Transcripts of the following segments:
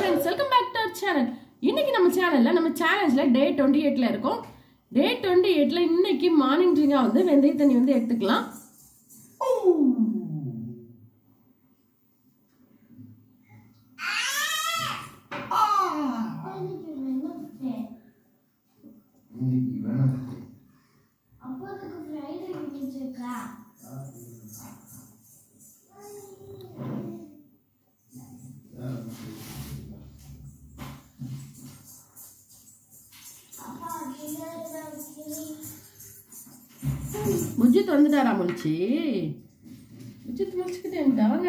friends, welcome back to our channel. இன்னைக்கு நம்ம சேனல்ல டே 28ல இருக்கோம். டே 28ல இன்னைக்கு மார்னிங் ட்ரிங்கா வந்து வெந்தய தண்ணி வந்து எடுத்துக்கலாம். முஜித் வந்துட்டாரா முழிச்சி? முஜித் முழிச்சுக்கிட்டே வாங்க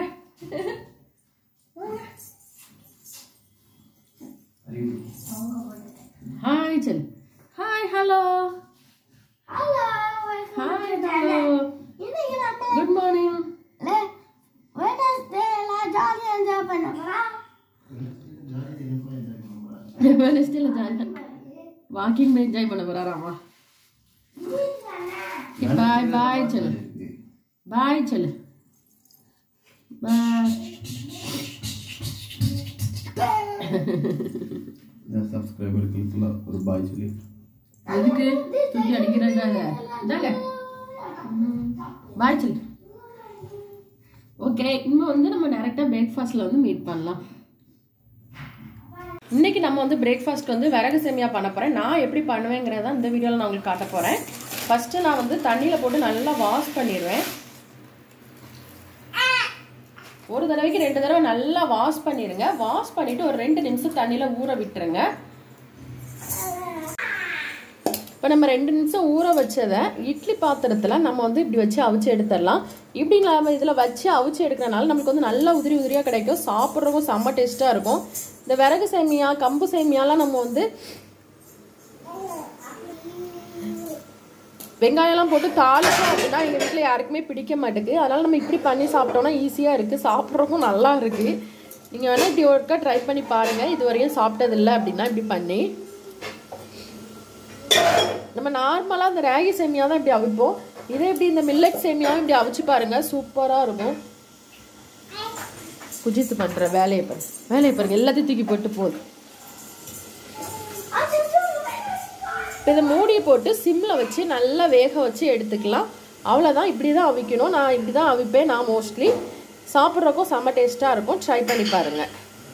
ஹாய் செல் hi hello hi hello good morning. Walking enjoy பண்ண போறாராமா. बाय बाय चलो बाय चलो बाय सब्सक्राइबर के और बाय चलिए அதுக்கு தூக்கி அடிக்கிறாங்க இதாங்க பாய் चलो ஓகே. இன்னும் வந்து நம்ம டைரக்டா பிரேக்ஃபாஸ்ட்ல வந்து மீட் பண்ணலாம். இன்னைக்கு நம்ம வந்து பிரேக்ஃபாஸ்ட் வந்து விறகு சேமியா பண்ண போறேன். நான் எப்படி பண்ணுவேங்கிறத இந்த வீடியோல நான் உங்களுக்கு காட்ட போறேன். ஃபர்ஸ்ட் நான் வந்து தண்ணியில போட்டு நல்லா வாஷ் பண்ணிடுவேன். ஒரு தடவைக்கு 2 தடவை நல்லா வாஷ் பண்ணிடுங்க. வாஷ் பண்ணிட்டு ஒரு 2 நிமிஷம் தண்ணியில ஊற விட்டுருங்க. இப்போ நம்ம 2 நிமிஷம் ஊற வச்சதை இட்லி பாத்திரத்தில் நம்ம வந்து இப்படி வச்சு அவிச்சு எடுத்துடலாம். இப்படி நம்ம இதில் வச்சு அவிச்சு எடுக்கிறனால நமக்கு வந்து நல்லா உதிரி உதிரியாக கிடைக்கும். சாப்பிட்றதுக்கும் செம்ம டேஸ்ட்டாக இருக்கும். இந்த விறகு சேமியா கம்பு சேமியாலாம் நம்ம வந்து வெங்காயம்லாம் போட்டு தாளிச்சோம் அப்படின்னா எங்கள் வீட்டில் யாருக்குமே பிடிக்க மாட்டேங்குது. அதனால் நம்ம இப்படி பண்ணி சாப்பிட்டோம்னா ஈஸியாக இருக்குது, சாப்பிட்றதுக்கும் நல்லா இருக்குது. நீங்கள் வேணால் இப்படி ஒருக்கா ட்ரை பண்ணி பாருங்கள். இது வரையும் சாப்பிட்டதில்லை அப்படின்னா இப்படி பண்ணி. நம்ம நார்மலாக இந்த ராகி சேமியா தான் இப்படி அவிப்போம். இதே இப்படி இந்த மில்லட் சேமியாவும் இப்படி அவிச்சு பாருங்கள், சூப்பராக இருக்கும். குஜித்து பண்ணுற வேலையை பாருங்கள் எல்லாத்தையும் தூக்கி போட்டு போகுது. இப்போ இதை மூடி போட்டு சிம்மில் வச்சு நல்லா வேக வச்சு எடுத்துக்கலாம். அவ்வளோதான். இப்படி தான் அவிக்கணும். நான் இப்படி தான் அவிப்பேன். நான் மோஸ்ட்லி சாப்பிட்றக்கும் செம்ம டேஸ்ட்டாக இருக்கும். ட்ரை பண்ணி பாருங்கள்.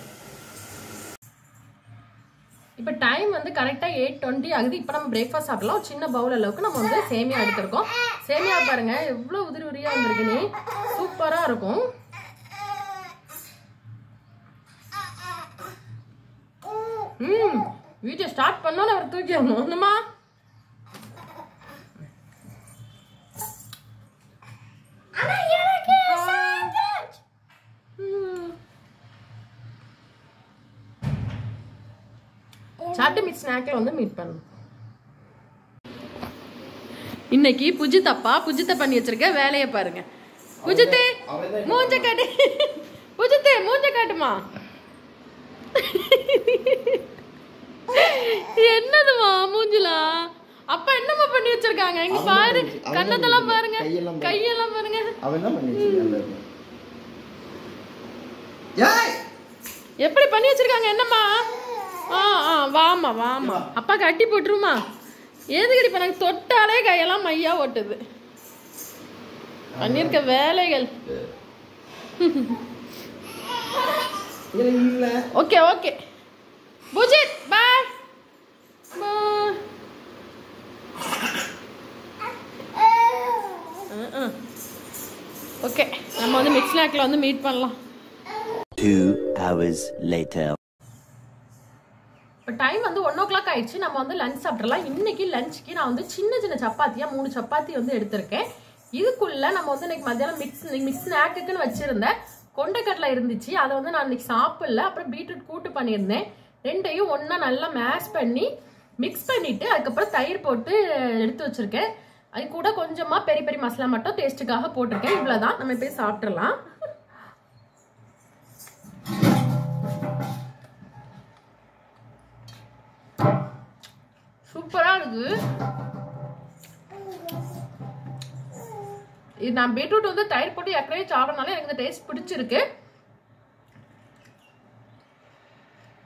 இப்போ டைம் வந்து கரெக்டாக 8:20 ஆகுது. இப்போ நம்ம பிரேக்ஃபாஸ்ட் சாப்பிடலாம். ஒரு சின்ன பவுல் அளவுக்கு நம்ம வந்து சேமியா எடுத்துருக்கோம். சேமியா பாருங்கள் எவ்வளோ உதிரி உதிரியாக வந்திருக்கு. நீ சூப்பராக இருக்கும். வீடியோ ஸ்டார்ட் பண்ணோன்னு அவர் தூக்கி ஒண்ணுமா சாப்பிட்டு மீட் ஸ்நாக்ல வந்து மீட் பண்ணணும். இன்னைக்கு புஜித்த பண்ணி வச்சிருக்க வேலையை பாருங்க. புஜித்தே மூஞ்ச காட்டு, புஜித்தே மூஞ்ச காட்டுமா. என்னதுமா மூஞ்சிலா? அப்பா என்னமா பண்ணி வச்சிருக்காங்க? இங்க பாரு, கண்ணத்தெல்லாம் பாருங்க, கையெல்லாம் பாருங்க. அவன் என்ன பண்ணி வச்சிருக்காங்க? ஏய் எப்படி பண்ணி வச்சிருக்காங்க? என்னம்மா? வாமா வாமா, அப்பா கட்டி போட்டுருமா. எதுக்கு இப்ப எனக்கு தொட்டாலே கையெல்லாம் மையா ஓட்டுது. பண்ணிருக்க வேலைகள். Okay okay Pujith bye bye. Okay நம்ம வந்து மிக்ஸ் ஸ்நாக்ல வந்து மீட் பண்ணலாம். 2 hours later. இப்போ டைம் வந்து 1 o'clock ஆயிடுச்சு. நம்ம வந்து லஞ்ச் சாப்பிடலாம். இன்னைக்கு லஞ்சுக்கு நான் வந்து சின்ன சின்ன சப்பாத்தியா 3 சப்பாத்தி வந்து எடுத்திருக்கேன். இதுக்குள்ள நம்ம வந்து இன்னைக்கு மத்தியானம் மிக்ஸ் ஸ்நாக்குன்னு வச்சிருந்தேன். கொண்டைக்கடலை இருந்துச்சு, அதை வந்து நான் இன்னைக்கு சாப்பிடல. அப்புறம் பீட்ரூட் கூட்டு பண்ணியிருந்தேன். ரெண்டையும் ஒன்றா நல்லா மேஷ் பண்ணி மிக்ஸ் பண்ணிட்டு அதுக்கப்புறம் தயிர் போட்டு எடுத்து வச்சிருக்கேன். அது கூட கொஞ்சமாக பெரிய பெரிய மசாலா மட்டும் டேஸ்ட்டுக்காக போட்டிருக்கேன். இவ்வளோதான். நம்ம போய் சாப்பிட்றலாம். சூப்பராக இருக்கு. இது நான் பீட்ரூட் வந்து தயிர் போட்டு ஏற்கனவே சாப்பிடனால எனக்கு இந்த டேஸ்ட் பிடிச்சிருக்கு.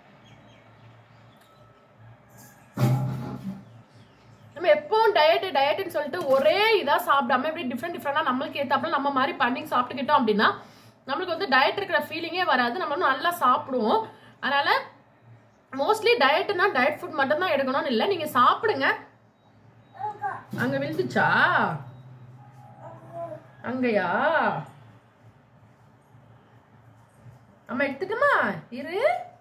நம்ம எப்பவும் டயட்னு சொல்லிட்டு ஒரே இதா சாப்பிடாம இப்படி டிஃப்ரெண்டா நம்மளுக்கு ஏத்தாப்புல நம்ம மாதிரி பண்ணி சாப்பிட்டுக்கிட்டோம் அப்படின்னா நம்மளுக்கு வந்து டயட் இருக்கிற ஃபீலிங்கே வராது. நம்ம நல்லா சாப்பிடுவோம். அதனால மோஸ்ட்லி டயட்னா டயட் ஃபுட் மட்டும் தான் எடுக்கணும்னு இல்லை, நீங்க சாப்பிடுங்க. அங்க விழுந்துச்சா? அங்கயா? அம்மா எடுத்துட்டுமா இரு.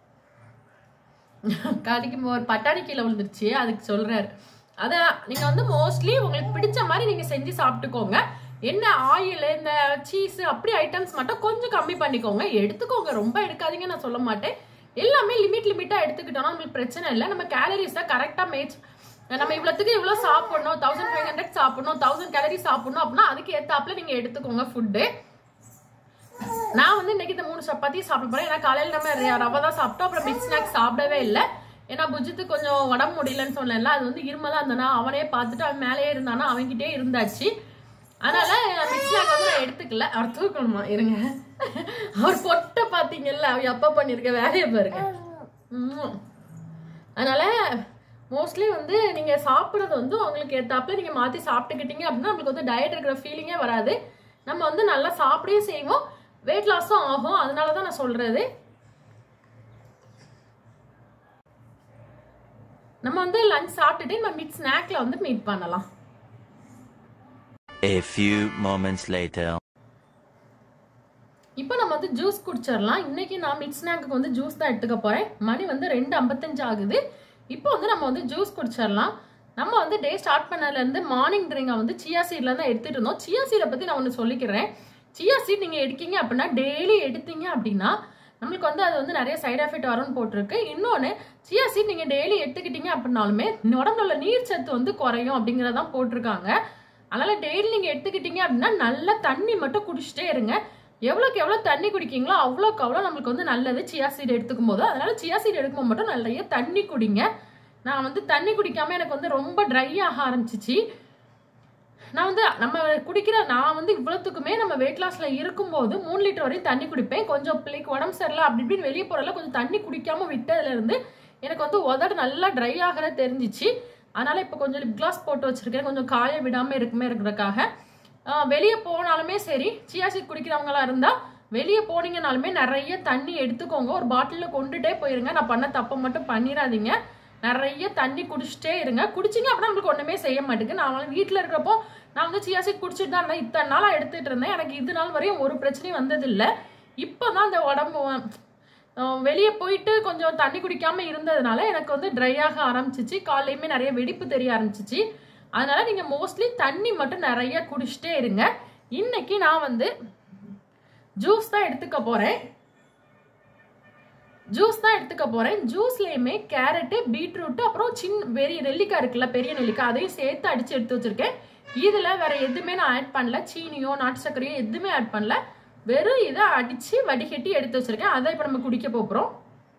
கடிக்கும் ஒரு பட்டாணி கீழே விழுந்துருச்சு, அதுக்கு சொல்றாரு. அதான் நீங்க வந்து மோஸ்ட்லி உங்களுக்கு பிடிச்ச மாதிரி நீங்க செஞ்சு சாப்பிட்டுக்கோங்க. என்ன ஆயில் இந்த சீஸ் அப்படி ஐட்டம்ஸ் மட்டும் கொஞ்சம் கம்மி பண்ணிக்கோங்க, எடுத்துக்கோங்க. ரொம்ப எடுக்காதீங்க நான் சொல்ல மாட்டேன். எல்லாமே லிமிட்டா எடுத்துக்கிட்டோம்னா நம்மளுக்கு பிரச்சனை இல்லை. நம்ம கேலரிஸ் தான் கரெக்டா மேட்ச். நம்ம இவ்வளவுக்கு இவ்வளவு சாப்பிடணும், 1500 சாப்பிடணும், 1000 கேலரி சாப்பிடணும் அப்படின்னா அதுக்கு ஏத்தாப்புல நீங்க எடுத்துக்கோங்க ஃபுட்டு. நான் வந்து இன்னைக்கு இந்த 3 சப்பாத்தி சாப்பிட போறேன். ஏன்னா காலையில நம்ம ரவை தான் சாப்பிட்டோம், அப்புறம் மிக்ஸ் ஸ்நாக்ஸ் சாப்பிடவே இல்லை. ஏன்னா புஜித்து கொஞ்சம் உடம்பு முடியலன்னு சொன்னேன்ல, அது வந்து இருமலா இருந்தானா அவனே பார்த்துட்டு அவன் மேலேயே இருந்தானா அவன்கிட்டே இருந்தாச்சு. அதனால மிக்ஸ் ஸ்நாக் வந்து நான் எடுத்துக்கல. அவர் தூக்கணுமா இருங்க. அவர் பொட்டை பாத்தீங்கல்ல, அவ அப்பா பண்ணிருக்க வேலையை பாருங்க. அதனால மோஸ்ட்லி வந்து நீங்க சாப்பிட்றது வந்து உங்களுக்கு ஏத்தாப்புல நீங்க மாத்தி சாப்பிட்டுக்கிட்டீங்க அப்படின்னா நம்மளுக்கு வந்து டயட் இருக்கிற ஃபீலிங்கே வராது. நம்ம வந்து நல்லா சாப்பிடவே செய்வோம், வெயிட் லாஸும் ஆகும். அதனாலதான் நான் சொல்றது. நம்ம வந்து லஞ்ச் சாப்பிட்டுட்டு நம்ம மிட் ஸ்நாக்ல வந்து மீட் பண்ணலாம். A few moments later. இப்போ நம்ம வந்து ஜூஸ் குடிச்சிடலாம். இன்னைக்கு நான் மிட் ஸ்நாக்கு வந்து ஜூஸ் தான் எடுத்துக்க போறேன். மணி வந்து 2:55 ஆகுது. இப்போ வந்து நம்ம வந்து ஜூஸ் குடிச்சிடலாம். நம்ம வந்து டே ஸ்டார்ட் பண்ணதுல இருந்து மார்னிங் ட்ரிங்கை வந்து சியா சீட்ல தான் எடுத்துட்டு இருந்தோம். சியா சீடை பத்தி நான் ஒன்று சொல்லிக்கிறேன். சியா சீட் நீங்க எடுக்கீங்க அப்படின்னா டெய்லி எடுத்தீங்க அப்படின்னா நம்மளுக்கு வந்து அது வந்து நிறைய சைடு எஃபெக்ட் வரும்னு போட்டிருக்கு. இன்னொன்னு சியா சீட் நீங்க டெய்லி எடுத்துக்கிட்டீங்க அப்படின்னாலுமே உடம்புல உள்ள நீர் சத்து வந்து குறையும் அப்படிங்கறதான் போட்டிருக்காங்க. அதனால டெய்லி நீங்க எடுத்துக்கிட்டீங்க அப்படின்னா நல்லா தண்ணி மட்டும் குடிச்சிட்டே இருங்க. எவ்வளோக்கு எவ்வளோ தண்ணி குடிக்கீங்களோ அவ்வளோக்கு அவ்வளோ நம்மளுக்கு வந்து நல்லது சியா சீட் எடுத்துக்கும் போது. அதனால சியா சீட் எடுக்கும்போது மட்டும் நிறைய தண்ணி குடிங்க. நான் வந்து தண்ணி குடிக்காம எனக்கு வந்து ரொம்ப ட்ரை ஆக ஆரம்பிச்சிச்சு. நான் வந்து நான் வந்து இவ்வளவுக்குமே நம்ம வெயிட் லாஸ்ல இருக்கும்போது 3 லிட்டர் வரையும் தண்ணி குடிப்பேன். கொஞ்சம் பிள்ளைக்கு உடம்பு சரியில்லை அப்படி இப்படின்னு வெளியே போறதுல கொஞ்சம் தண்ணி குடிக்காம விட்டதுல இருந்து எனக்கு வந்து உதடு நல்லா ட்ரை ஆகிற தெரிஞ்சிச்சு. அதனால இப்ப கொஞ்சம் லிப் கிளாஸ் போட்டு வச்சிருக்கேன், கொஞ்சம் காய விடாம இருக்கிறதுக்காக. வெளியே போனாலுமே சரி, சியா சீட் குடிக்கிறவங்களா இருந்தா வெளியே போனீங்கனாலுமே நிறைய தண்ணி எடுத்துக்கோங்க. ஒரு பாட்டில கொண்டுட்டே போயிருங்க. நான் பண்ண தப்பை மட்டும் பண்ணிடாதீங்க. நிறைய தண்ணி குடிச்சிட்டே இருங்க. குடிச்சிங்க அப்படின்னா நம்மளுக்கு ஒண்ணுமே செய்ய மாட்டேங்குது. நான் வந்து வீட்டுல இருக்கிறப்போ நான் வந்து சியா சீட் குடிச்சிட்டு தான் இருந்தேன். இத்தனை நாளா எடுத்துட்டு இருந்தேன். எனக்கு இது நாள் வரையும் ஒரு பிரச்சனையும் வந்தது இல்லை. இப்பதான் இந்த உடம்பு வெளியே போயிட்டு கொஞ்சம் தண்ணி குடிக்காம இருந்ததுனால எனக்கு வந்து ட்ரை ஆக ஆரம்பிச்சிச்சு. காலையுமே நிறைய வெடிப்பு தெரிய ஆரம்பிச்சிச்சு. அதனால நீங்க மோஸ்ட்லி தண்ணி மட்டும் நிறைய குடிச்சிட்டே இருங்க. இன்னைக்கு நான் வந்து ஜூஸ் தான் எடுத்துக்க போறேன். ஜூஸ்லயுமே கேரட்டு, பீட்ரூட், அப்புறம் பெரிய நெல்லிக்காய் இருக்குல்ல, பெரிய நெல்லிக்காய், அதையும் சேர்த்து அடிச்சு எடுத்து வச்சிருக்கேன். இதுல வேற எதுவுமே நான் ஆட் பண்ணல, சீனியோ நாட்டு சர்க்கரையோ எதுவுமே ஆட் பண்ணல. வெறும் இதை அடிச்சு வடிகட்டி எடுத்து வச்சிருக்கேன். அதை இப்ப நம்ம குடிக்க போறோம்.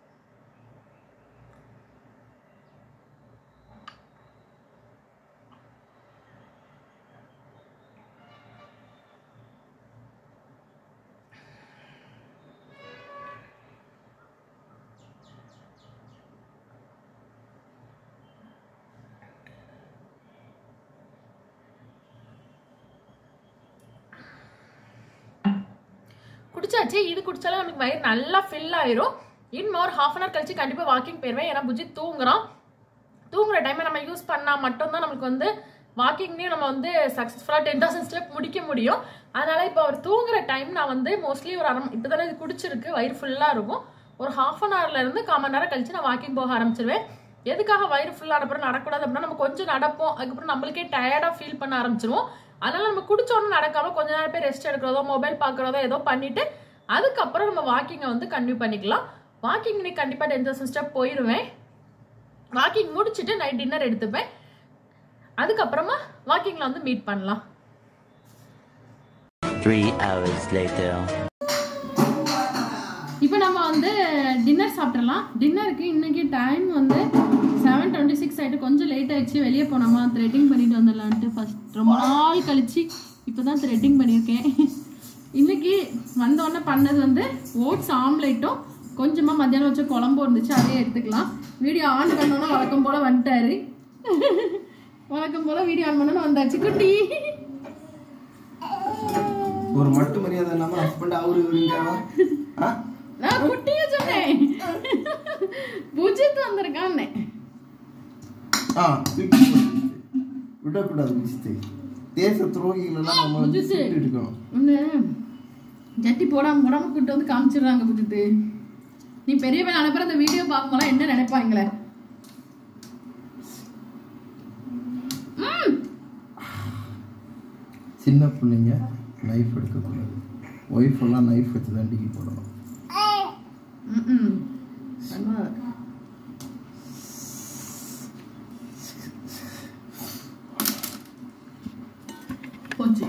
குடிச்சாச்சு. இது குடிச்சாலும் நமக்கு வயிறு நல்லா ஃபில் ஆயிரும். இன்னும் ஒரு 1/2 hour கழிச்சு கண்டிப்பா வாக்கிங் போயிருவேன். ஏன்னா புஜி தூங்குற டைமை நம்ம யூஸ் பண்ணா மட்டும்தான் நமக்கு வந்து வாக்கிங்லயும் நம்ம வந்து சக்சஸ்ஃபுல்லா 10,000 ஸ்டெப் முடிக்க முடியும். அதனால இப்போ அவர் தூங்குற டைம் நான் வந்து மோஸ்ட்லி ஒரு இப்பதானே இது குடிச்சிருக்கு, வயிறு ஃபுல்லா இருக்கும். ஒரு 1/2 hourல இருந்து 1/4 மணி நேரம் கழிச்சு நான் வாக்கிங் போக ஆரம்பிச்சிருவேன். எதுக்காக வயிறு ஃபுல்லா அப்புறம் நடக்கூடாது அப்படின்னா நம்ம கொஞ்சம் நடப்போம், அதுக்கப்புறம் நம்மளுக்கே டயர்டா ஃபீல் பண்ண ஆரம்பிச்சிருவோம். அதனால நம்ம குடிச்சோன்னு நடக்காம கொஞ்ச நேரம் போய் ரெஸ்ட் எடுக்கிறதோ மொபைல் பாக்குறதோ ஏதோ பண்ணிட்டு அதுக்கப்புறம் நம்ம வாக்கிங்கை வந்து கண்டினியூ பண்ணிக்கலாம். வாக்கிங் இன்னைக்கு கண்டிப்பா 10,000 ஸ்டெப் போயிருவேன். வாக்கிங் முடிச்சுட்டு நைட் டின்னர் எடுத்துப்பேன். அதுக்கப்புறமா வாக்கிங்ல வந்து மீட் பண்ணலாம். 3 hours later. இப்போ நம்ம வந்து டின்னர் சாப்பிடலாம். டின்னருக்கு இன்னைக்கு டைம் வந்து 7:26 ஆயிட்டு, கொஞ்சம் லேட் ஆயிடுச்சு. வெளியே போனோமா த்ரெட்டிங் பண்ணிட்டு வந்துடலான்ட்டு ஃபர்ஸ்ட் ரொம்ப நாள் கழிச்சு இப்போதான் த்ரெட்டிங் பண்ணியிருக்கேன். இன்னைக்கு வந்தோடனே பண்ணது வந்து ஓட்ஸ் ஆம்லேட்டும் கொஞ்சமா மத்தியானம் வச்ச குழம்பும் இருந்துச்சு, அதையே எடுத்துக்கலாம். வீடியோ ஆன் பண்ணோன்னா வழக்கம் போல வந்துட்டாரு. வணக்கம் போல வீடியோ ஆன் பண்ணனும் வந்தாச்சு குட்டி. ஒரு மட்டு மரியாதை இல்லாம ஹஸ்பண்ட் அவரு இவருங்கறானோ. நான் குட்டியே சொன்னேன். பூஜித் வந்திருக்கானே. விட கூடாது புஜித். தேச துரோகிகள் எல்லாம் நம்ம விட்டுட்டு இருக்கோம். ஜட்டி போடாம கூட்டு வந்து காமிச்சிடுறாங்க புஜித். நீ பெரியவன் அனுப்புற அந்த வீடியோ பார்க்கும்போது என்ன நினைப்பாங்களே? சின்ன பிள்ளைங்க நைஃப் எடுக்கக்கூடாது. ஒய்ஃப் எல்லாம் நைஃப் வச்சு தான் டிக்கி போடணும். போச்சு.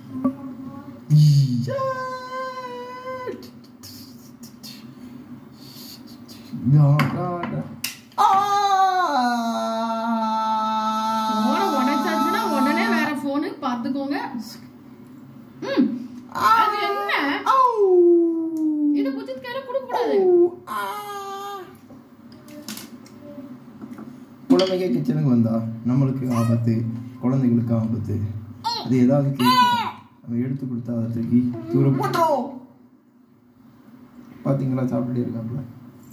உடைச்சாச்சுன்னா உடனே வேற போனு பாத்துக்கோங்க. அது என்ன இது புஜித் கையில கொடுக்க கூடாது. குழந்தைங்க கிச்சனுக்கு வந்தா நம்மளுக்கு ஆபத்து, குழந்தைகளுக்கு ஆபத்து. அது ஏதாவது நம்ம எடுத்து கொடுத்தா அதை தூக்கி தூர போட்டோம். பாத்தீங்களா சாப்பிட்டுட்டே இருக்காப்ல.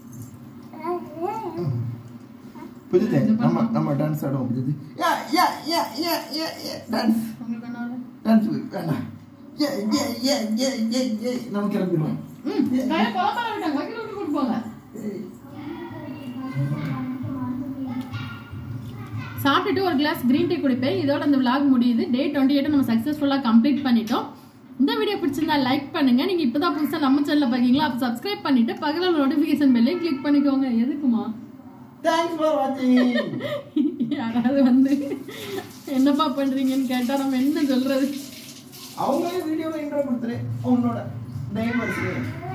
புரியுது? நம்ம டான்ஸ் ஆடுவோம். புரியுது? டான்ஸ் டான்ஸ் வேண்டாம். நம்ம கிளம்பிடுவோம். சாப்பிட்டுட்டு ஒரு கிளாஸ் கிரீன் டீ குடிப்பேன். இதோட அந்த vlog முடியுது. டே 28 நம்ம சக்ஸஸ்ஃபுல்லாக கம்ப்ளீட் பண்ணிட்டோம். இந்த வீடியோ பிடிச்சிருந்தா லைக் பண்ணுங்க. நீங்க இப்பதான் புதுசா நம்ம சேனல்ல பாக்கீங்களா? அப்ப சப்ஸ்கிரைப் பண்ணிட்டு பக்கத்துல நோட்டிபிகேஷன் பெல்லையும் கிளிக் பண்ணிக்கோங்க. எதுக்குமா? Thanks for watching. யாராவது வந்து என்னப்பா பண்றீங்கன்னு கேட்டா நம்ம என்ன சொல்றது? அவங்களே வீடியோல இன்ட்ரோ கொடுத்துரு. உன்னோட நேம் வருது.